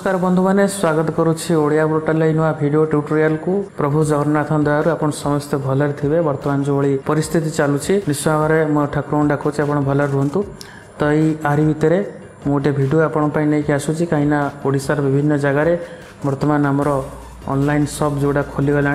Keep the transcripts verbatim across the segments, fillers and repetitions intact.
नमस्कार बंधु मैंने स्वागत करुच्ची ओडिया पोर्टाल नुआ वीडियो ट्यूटोरियल को प्रभु जगन्नाथ दयार आप समस्त भलर थे बर्तमान जो भाई परिस्थिति चलुची निश्चय भाव में मो ठाकुर डाकुचे आप भलर रुहतु तो यही आरी भितर गोटे भिड आपंपाई नहीं आसूँ कहीं ओडिशार विभिन्न जगार बर्तमान आमर ऑनलाइन शॉप जोड़ा खोलीगला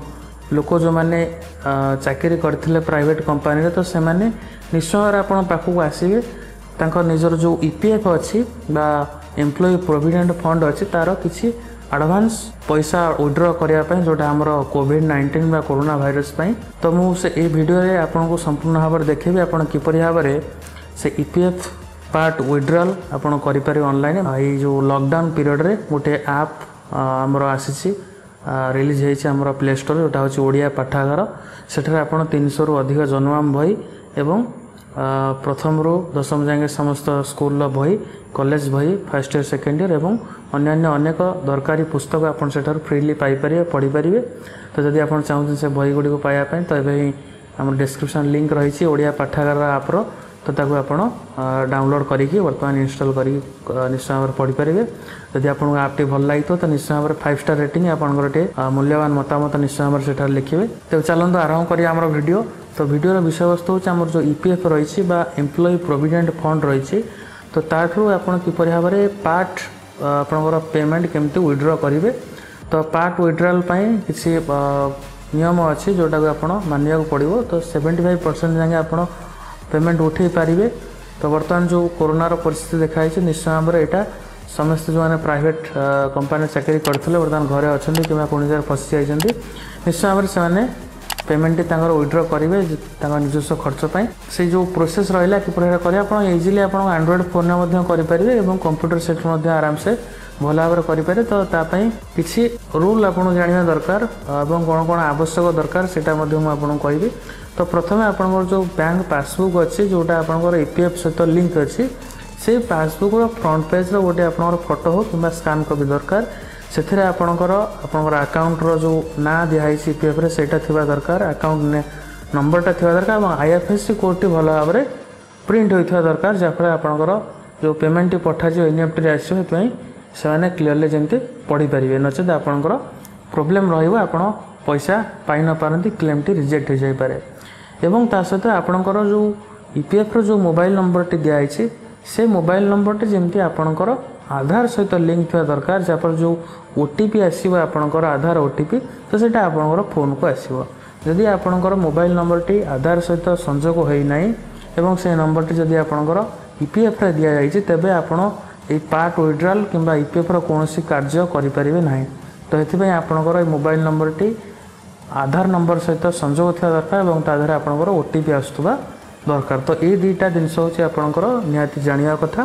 लोक जो मैंने चाकरी करते प्राइवेट कंपनी तो से निश्चय भाव आप पाखक आसवे तांकर निजर जो ईपीएफ अच्छी बा एम्प्लॉय प्रोविडेंट फंड अच्छी तार किसी एडवांस पैसा विड्रॉ करने जोटा आमर कोविड नाइंटीन बा कोरोना भाइरस पाई तो मुझे ये वीडियो रे आपन को संपूर्ण भाव में देखेबी आपन किपरि भाव में से ईपीएफ पार्ट विड्रॉल आपन करि पारे ऑनलाइन ये जो लॉकडाउन पीरियड रे गोटे ऐप आमर आसी रिलीज होइछि आमर प्ले स्टोर जोटा होछि ओडिया पाठागार सेठारे आपन तीन सौ रु अधिक जन्मम बही एवं प्रथम रू दशम जाए समस्त स्कूल बही कॉलेज बही फर्स्ट ईयर सेकेंड ईयर एवं अन्यान्य अनेक दरकारी पुस्तक आपन सेठार फ्रीली पाई परिबे पढ़ी परिबे तो जदि आपन चाहते से बही गुडी को पाया पय तो एबे हम डिस्क्रिप्शन लिंक रही ओडिया पाठागार ऐप रो तो ताको आपन डाउनलोड करिकि वर्तमान इंस्टॉल करी निश्चय भाव पढ़ी परिबे जदि आपन ऐप भल लगी तो निश्चय भाव फाइव स्टार रेटिंग आपन मूल्यवान मतामत निश्चय भाव सेठार लिखिबे तो चलନ୍ତୁ आरंभ करिया हमर वीडियो तो वीडियो विषय वस्तु होची हमर जो ईपीएफ रही बा एम्प्लॉय प्रोविडेंट फंड रही तो ताठू आपन किपरि भाव में पार्ट आपनकर पेमेंट केमती विड्रॉ करेंगे तो पार्ट विड्रॉल पाई किसी नियम अच्छी जोटा को आपन मानिया पड़ो तो सेवेंटी फाइव परसेंट जाए आप पेमेंट उठे पारे तो बर्तमान जो कोरोनार परिस्थिति देखाई निश्चय भाव में यहाँ समस्त जो मैंने प्राइवेट कंपनी चाकरी करते बर्तमान घरे अच्छा कि कौन जगह फसी जाती निश्चय भाव में से पेमेंट विड्रॉ करेंगे निजस्व खर्च पाई से जो प्रोसेस रहा कि करें इजिली आप एंड्रॉइड फोन में करेंगे और कंप्यूटर सेट आराम से भल भाव में करेंगे तो तापाई किसी रूल आप जाना दरकार और कौन कौन आवश्यक दरकार से आपको कहि तो प्रथम आप जो बैंक पासबुक अच्छी जोटा आप ईपीएफ सहित लिंक अच्छी से पासबुक फ्रंट पेज रोटे आप फोटो हो कि स्कान कॉपी दरकार से आपणकर आपणकर अकाउंट रो जो ना दिखाई ईपीएफ रे सेटा थिबा दरकार अकाउंट ने नंबरटा थिबा दरकार और आईएफएससी कोड टी भल भाव में प्रिंट होइथिबा दरकार जाफरे आपणकर जो पेमेंट टी पठा जो एनईएफटी रे आसी से से क्लीयरली जमती पढ़ी पारे नचेत आपणकर प्रोब्लेम रहिबो आपण पैसा पाई न पारंती क्लेम टी रिजेक्ट हो जाय पारे एवं ता सहित आपणकर जो ईपीएफ रो जो मोबाइल नंबर टी दिखाई से मोबाइल नंबर टी जमती आपणकर आधार सहित लिंक थी दरकार जहाँ जो ओटीपी आसो आपणकर आधार ओटीपी तो सेटा आपणकर फोन को आसो जदि आपणकर मोबाइल नंबर टी आधार सहित संजोग होना एवं से नंबर टी जदि आपणकर ईपीएफ रे दिया जाइए तेबे आपण ए पार्ट विड्रॉल किंबा ईपीएफ रो कोनोसी कार्य करि परिबे नाही तो एथिबे आपणकर मोबाइल नंबर टी आधार नंबर सहित संजोग थी दरकार एवं ताधर आपणकर ओटीपी आसुवा दरकार तो ये दुईटा जिनस होची आपणकर निहाती जानिया कथा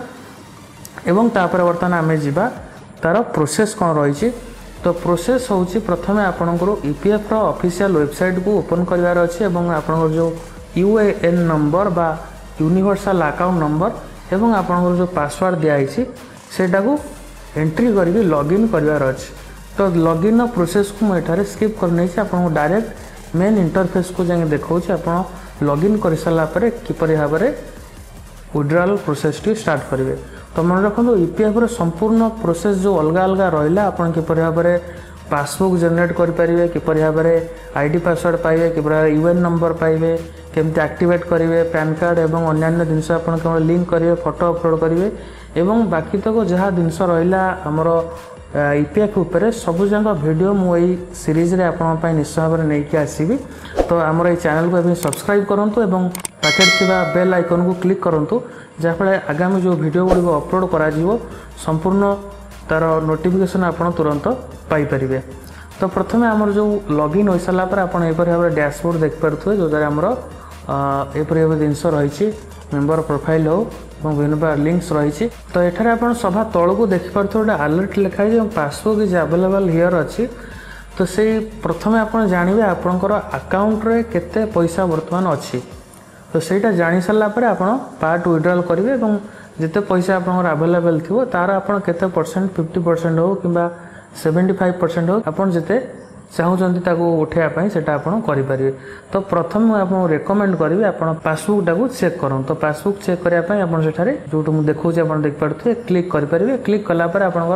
एवं तापर बर्तमान आम जा तार प्रोसेस कौन रही तो प्रोसेस हूँ प्रथम आपंकर ईपीएफ ऑफिशियल वेबसाइट को ओपन करार अच्छे आपंकर जो यूएएन नंबर बा यूनिवर्सल अकाउंट नंबर एवं आपंकर जो पासवर्ड दिखाई सेटा को एंट्री करके लॉगिन करार अच्छे तो लॉगिन प्रोसेस को मुझे स्किप करनी आपको डायरेक्ट मेन इंटरफेस को जाए देखा आप लॉगिन कर सारापर किपरि भाव में विड्रॉल प्रोसेस टी स्टार्ट करेंगे तो मन रखो ईपीएफ रो संपूर्ण प्रोसेस जो अलग अलग रहा आपन किपरि भाव में पासबुक जनरेट करेंगे किपरि भाव में आईडी पासवर्ड पाइबे किपरि भाव यूएन नंबर पाइबे केमती एक्टिवेट करेंगे पैन कार्ड एवं अन्य जिनस आप लिंक करेंगे फोटो अपलोड करेंगे एवं बाकी तक जहाँ जिनस रहा आमर ईपीएफ उपरे सबू जाक वीडियो मुझे सीरीज रे आपन निश्चय भाव में नहीं आसबि तो आमर ये चैनल को सब्सक्राइब करूँ एवं पाखे थिबा बेल आइकन को क्लिक करूँ जहाँफल आगामी जो वीडियो गुड़ी अपलोड करा संपूर्ण तार नोटिफिकेशन आपन तुरंत पाइपर तो प्रथम आमर जो लॉगिन हो सारापर आप भाव में डैशबोर्ड देखिपे जो द्वारा आमर एपरी भाव जिनस रही मेम्बर प्रोफाइल हो विभिन्न प्रकार लिंक्स रही तो ये आप सभा तल को देखिपे गोटे अलर्ट लिखाई पासबुक इज अवेलेबल हियर अच्छी तो से प्रथम आप जानवे आपंकर अकाउंट रे केते पैसा वर्तमान अच्छी तो सहीटा जानी सारापर आप पार्ट विड्रॉल करेंगे और जिते पैसा आप अवेलेबल थी तार आप केते परसेंट फिफ्टी परसेंट हो कि सेवेंटी फाइव परसेंट हो आप जिते चाहूँगी उठाइवाई से करें तो प्रथम आपको रेकमेंड करी आप पासबुक टाक चेक करूँ तो पासबुक चेक करने आप जो मुझे देखा आप देखिपे क्लिक करेंगे क्लिक कलापर आपंकर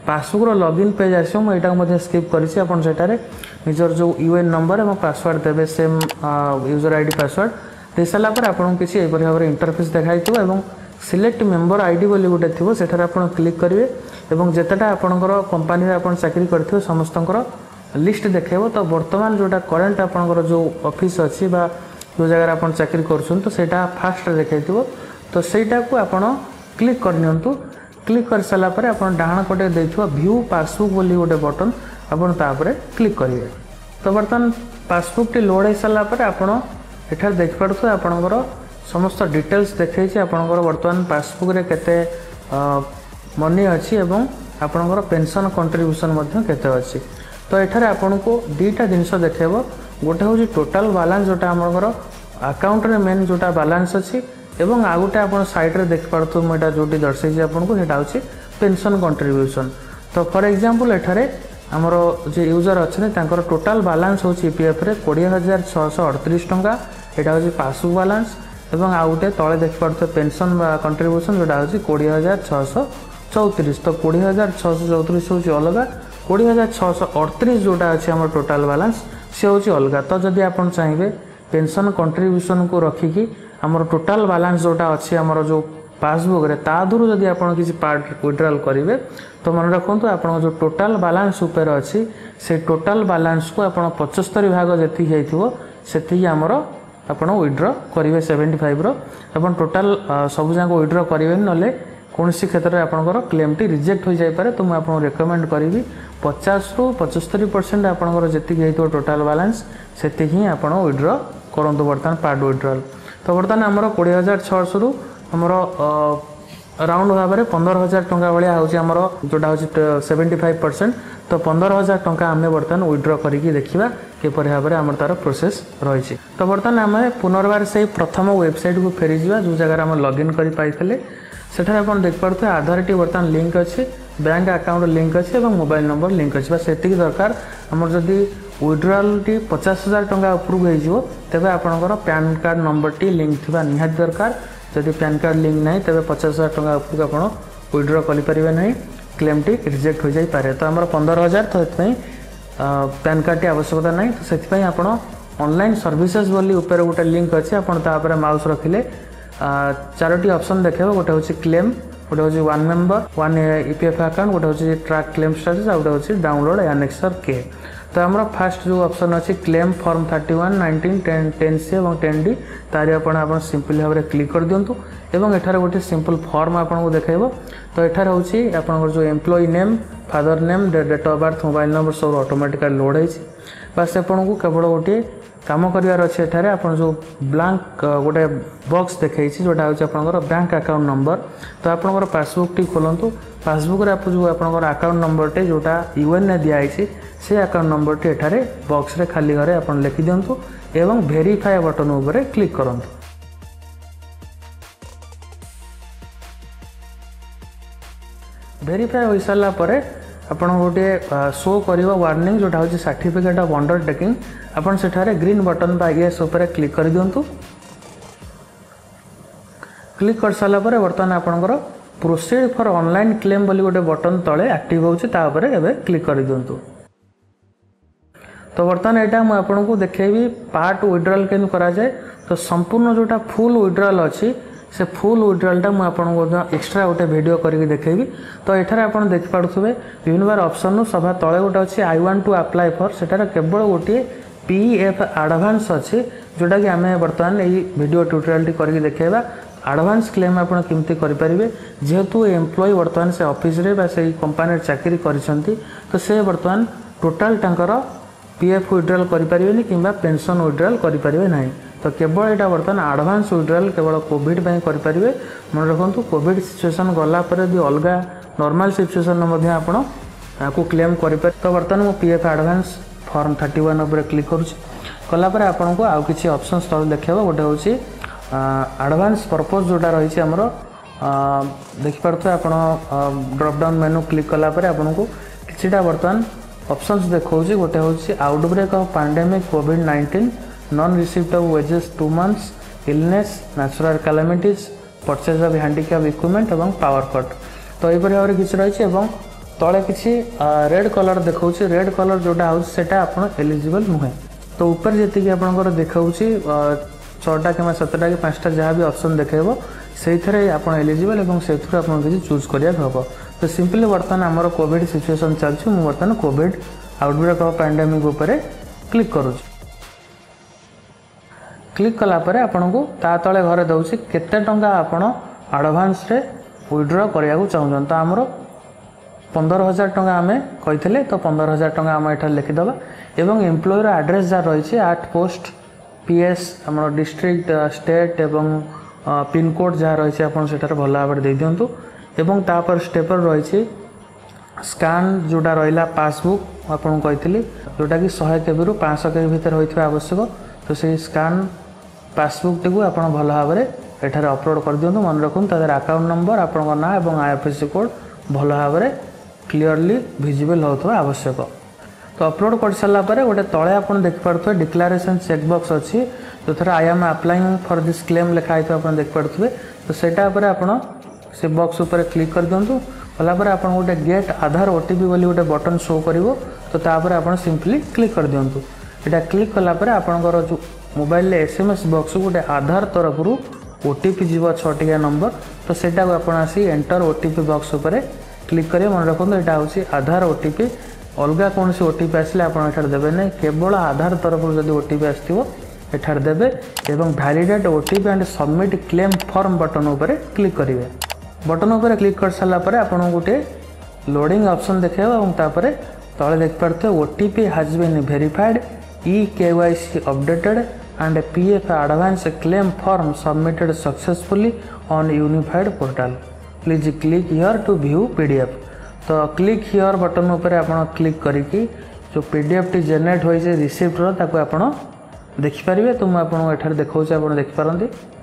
पासबुक लॉगिन पेज आसो मुझे स्किप करी आपन सेटारे निजर जो यूएन नंबर और पासवर्ड देवे सेम यूजर आईडी पासवर्ड दे सारा पर आपन किसी एपरि भाव इंटरफेस देखाई एवं सिलेक्ट मेंबर आईडी बोली गोटे थी सेठारे आपन क्लिक करेंगे एवं जितेटा आपणकर कंपानी आपन चाकरी करथिबे समस्तंकर लिस्ट देखेबो। तो वर्तमान जोटा करंट आपणकर जो ऑफिस अछि बा जो जगह आपन चाकरी करछन तो सेटा फास्ट देखाइथिबो। तो सेटा को आपन क्लिक करनियंतु क्लिक कर साला पर आपन डाहाण पटे देथिबो व्यू पासबुक बोली गोटे बटन आपन तापरे क्लिक करिवे। तो वर्तमान पासबुक टी लोड हो साला पर आपन एठार देख पारथो आपनकर समस्त डिटेल्स देखैछि आपनकर वर्तमान पासबुक रे केते मनी अछि एवं आपनकर पेंशन कंट्रीब्यूशन मध्ये केते अछि। तो एठारे आपनको दुईटा जिनिस देखेबो गोटे होछि टोटल बैलेंस जोटा हमर अकाउंट रे मेन जोटा बैलेंस अछि एवं आ गोटे आपन साइड रे देख पारथो मोटा जोटी दर्शै छै आपनको हेटा होछि पेंशन कंट्रीब्यूशन। तो फॉर एग्जांपल एठारे हमर जे यूजर अछि तांकर टोटल बैलेंस होछि ईपीएफ रे बीस हज़ार छह सौ अड़तीस टंका एटा होछि पासबुक बैलेंस एवं आ गोटे तळे देख पारथो पेंशन कंट्रीब्यूशन जोटा होछि बीस हज़ार छह सौ चौतीस। तो बीस हज़ार छह सौ चौतीस होछि अलगा बीस हज़ार छह सौ अड़तीस जोटा अछि हमर टोटल बैलेंस से होछि अलगा। तो जदि आपन चाहिबे पेंशन कंट्रीब्यूशन को रखिकी हमर टोटल बैलेंस जोटा अछि हमर जो पासबुक रे ता दुरु जदि आपन किसी पार्ट विड्रॉल करिवे तो मन रखंतु आपन जो टोटल बैलेंस ऊपर अछि से टोटल बैलेंस को आपन पचहत्तर भाग जेति हेइथिबो सेति हमर आपन विड्रॉ करिवे पचहत्तर रो आपन टोटल सब जाको विड्रॉ करिवे नले कोनसी क्षेत्र में आपनकर क्लेम टी रिजेक्ट हो जाय पारे। तो मैं आपन रेकमेंड करिवि पचास रु पचहत्तर परसेंट आपनकर जेति हेइतो टोटल बैलेंस सेति ही आपन विड्रॉ करंतु वर्तमान पार्ट विड्रॉल। तो वर्तमान हमर बीस हज़ार छह सौ रु हमर राउंड भाव में पंद्रह हज़ार टंका भाया होछि हमर जोटा होछि पचहत्तर परसेंट। तो पंद्रह हज़ार टंका आमे वर्तमान विड्रॉ करिकि देखिबा के परि भाव में हमर तार प्रोसेस रहिछि। तो वर्तमान आमे पुनर्बार से प्रथम वेबसाइट को फेरी जिवा जो जगह हम लॉगिन करि पाइथले सेठारे आपण देख पारथे आधार टी वर्तमान लिंक अछि बैंक अकाउंट लिंक अछि एवं मोबाइल नंबर लिंक अछि बस सेति दरकार। हमर जदी विड्रॉल टी पचास हज़ार टंका अप्रूव हो जिवो तबे आपनकर पैन कार्ड नंबर टी लिंक थिबा निहात दरकार। जदी पैन कार्ड लिंक नाही तबे पचास हज़ार टंका अप्रूव आपण विड्रॉ करि परिबे नाही क्लेम टी रिजेक्ट हो जाई पारे। तो हमर पंद्रह हज़ार तो एतपई पैन कार्ड टी आवश्यकता नाही। तो सेति आपण ऑनलाइन सर्विसेज बोली ऊपर गोटे लिंक अछि आपण ता ऊपर माउस रखिले चारोटी ऑप्शन देखेबो गोटे होछि क्लेम गोटे होछि one member one EPF account गोटे होछि ट्रैक क्लेम स्टेटस आ गोटे होछि डाउनलोड एनेक्सर के। तो हमरा फर्स्ट जो ऑप्शन अछि क्लेम फॉर्म इकतीस उन्नीस टेन टेन सी एवं टेन डी तारि आपण आपण सिंपली भाबरे क्लिक कर दियंतु एवं एठारे गोटे सिंपल फॉर्म आपण को देखाइबो। तो एठारे होछि आपण जो employ name father name date of birth mobile number सब ऑटोमेटिकली लोड होइछि बस आपण को केवल गोटे काम करिवार अछि। एठारे आपण जो ब्लैंक गोटे बॉक्स देखै छी जोटा होछि आपनकर बैंक अकाउंट नंबर। तो आपनकर पासबुक टी खोलंतु पासबुक रे आप जो आपनकर अकाउंट नंबर टे जोटा यूएन ने दिया आइछि से अकाउंट नंबर टी एठारे बॉक्स रे खाली घरे आपण लिखि दियंतु एवं वेरीफाई बटन ऊपर क्लिक करंतु। वेरीफाई होई साला परे आपण गोटे शो करिवो वार्निंग जोटा होछि सर्टिफिकेट ऑफ अंडरटेकिंग आपण सेठारे ग्रीन बटन बा यस ऊपर क्लिक कर दियंतु। क्लिक कर साला परे वर्तमान आपनकर प्रोसीड फॉर ऑनलाइन क्लेम बोली गोटे बटन तळे एक्टिव होछि ता ऊपर एबे क्लिक कर दियंतु। तो वर्तमान एटा म आपन को देखेबी पार्ट विड्रॉल केन करा जाय। तो संपूर्ण जोटा फुल विड्रॉल अछि से फुल विड्रॉल टा म आपन को एक्स्ट्रा गोटे वीडियो करके देखेबी। तो एठारे आपन देख पाडुथबे विभिन्न बार ऑप्शन नु सभा तळे गोटे अछि I want to apply for सेटारे केवल गोटे पीएफ एडवांस अछि जोटा कि आमे वर्तमान एई वीडियो ट्यूटोरियल टी करके देखेबा। एडवांस क्लेम आपन केमते करि परिबे जेहेतु एम्प्लॉय वर्तमान से ऑफिस रे बा से कंपनी चाकरी करिसंती तो से वर्तमान टोटल टंकर पीएफ विड्रॉल करि परिबेनी किबा पेंशन विड्रॉल करि परिबे नाही। तो केवल एटा वर्तमान एडवांस विड्रॉल केवल कोविड पई करि परिबे। मन रखंतु कोविड सिचुएशन गला पर यदि अलगा नॉर्मल सिचुएशन मध्ये आपण आकु क्लेम करि पर। तो वर्तमान मो पीएफ एडवांस फॉर्म इकतीस ऊपर क्लिक करूछि कला पर आपण को आउ किछि ऑप्शंस तळ देखैबो गोटे होछि एडवांस पर्पस जोटा रही है आमर देखि पारथो आपण ड्रॉप डाउन मेनू क्लिक कला पर आपण को किछिटा वर्तमान ऑप्शंस देखौछि गोटे होछि outbreak of pandemic covid nineteen non received of wages two months illness natural calamities purchase of handicap equipment एवं पावर कट। तो एपरि भाव किछि रही एवं तले किसी रेड कलर देखा रेड कलर जोटा हो आपन एलिजिबल नुहे। तो ऊपर जी आपंकर देखा छटा कि सातटा कि पाँचटा जहाँ भी ऑप्शन देखेब से आप एलिजिबल और से किसी चूज करा हम। तो सिंपली बर्तमान आमर कोविड सिचुएशन चलती मुझे बर्तमान कोविड आउटब्रेक ऑफ पैंडेमिक उपर क्लिक करुँच। क्लिक कलापर आपन को ता तले घरे दौर केते टंका आपण आडभांस रे विड्रॉ करने को चाहूँ। तो आमर पंदर हजार टंका आम कही तो पंदर हजार टंका आम एठार लिखिदबा एवं एम्प्लॉयर एड्रेस जहाँ रही आठ पोस्ट पीएस आम डिस्ट्रिक्ट स्टेट एवं पिन कोड जहाँ रही आप भल भाव दे दिंतु। एवं तापर स्टेपर रही स्कान जोटा रहा पासबुक आपको कही जोटा कि सौ केबी रु पाँच सौ केबी भितर होता आवश्यक। तो से स्कान पासबुक टी आप भल भाव एठार अपलोड कर दिंतु। मन रखु तर अकाउंट नंबर आपण ना और आईएफएससी कोड भल भाव क्लीयरली विजिबल होता आवश्यक। तो अपलोड कर सारापर गोटे तले आप देखिपे डिक्लारेशन चेकबक्स अच्छी जो थर I am applying for this claim लिखाई आप देखिपे। तो सेटा आप से बॉक्स उपर क्लिक कर दिंतु। कलापर आप गोटे गेट आधार ओटीपी बोली गोटे बटन शो कर तो तापर आप सिंपली क्लिक कर दिंतु। यहाँ क्लिक कलापर आपंकर जो मोबाइल एसएमएस बॉक्स गोटे आधार तरफ ओटीपी जीव छटिया नंबर। तो सेटा को आप आसी एंटर ओटीपी बॉक्स उपर क्लिक करेंगे। मन रखुद यहाँ हूँ आधार ओटीपी अलग कौन सी ओटीपी आसिले आप देवे ना केवल आधार तरफ जब ओटीपी आसो एठार देवे एवं validate OTP and submit claim form button उपर क्लिक करेंगे। बटन उपर क्लिक कर सारापर आपन गोटे लोडिंग ऑप्शन देखेगा और तापर तले देखिपे OTP has been verified e KYC updated and PF advance claim form submitted successfully on unified portal please click here to view PDF. तो क्लिक हियर बटन उपर आप क्लिक करिकी जो पीडीएफ टी जेनेरेट हो रिसीप्ट आप देखिपारे। तो मुझे देखा आप देखिपारती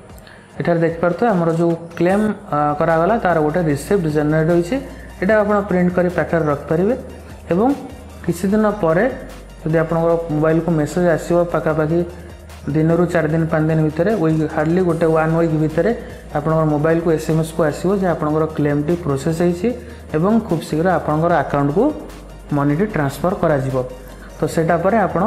एठार देखिपारे आमर जो क्लेम करागला तार गोटे रिसीप्ट जेनेरेट होती आप प्रिंट कर पाखे रखिपारे। एवं किसी दिन पर जब आप मोबाइल को मेसेज आसो पखापाखि दिन रु चार दिन पाँच दिन भितर वीक हार्डली गोटे वन वीक भितर आप मोबाइल को एसएमएस को आसो जे आपंकर क्लेम टी प्रोसेस होती खूब शीघ्र आपंकर अकाउंट को मनी टी ट्रांसफर करा जिवो। तो सेटा पर आपण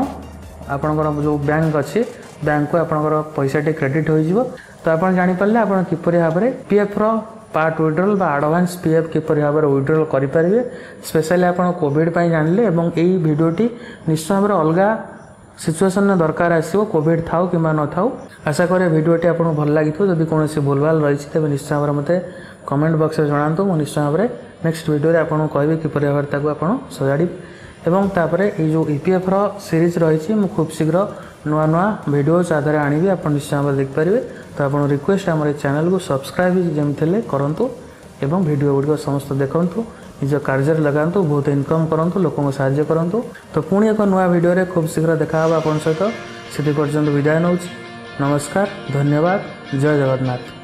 आपंकर जो बैंक अच्छी बैंक को आपंकर पैसा टी क्रेडिट हो। तो आप जानीपारे आप किपरि भाव में पीएफ रो पार्ट विड्रॉल बा एडवांस पीएफ किपरि भाव में विड्रॉल करेंगे स्पेशली आप कोविड जानिले। एवं यही भिडियोटी निश्चय भाव में अलग सिचुएसन में दरकार आसो कोविड थाउ कि न थाउ। आशा करें भिडियोटी आपको भल लगी जब कौन भूलभाल रही तेज निश्चय भाव में मत कमेंट बॉक्स में जनातु। मुझे निश्चय भाव में नेक्स्ट भिडियो आपको कहबी किपरि भाव में आप सजाड़ी। एवं तापर ये जो ईपीएफ रो सीरीज रही मैं खूब शीघ्र नुआ नुआ भिडियोज आधार आनी आप निश्चय भाव में देखिपारे। तो आप रिक्वेस्ट आम चैनल को सब्सक्राइब जमी करूँ एवं भिडियो गुड़िक समस्त देखूँ निज कार्य लगातु बहुत इनकम करूँ लोक साहाय्य करूँ। तो पुणी एक नुआ भिडियो खूब शीघ्र देखा आप सहित से विदाय नौ। नमस्कार, धन्यवाद, जय जगन्नाथ।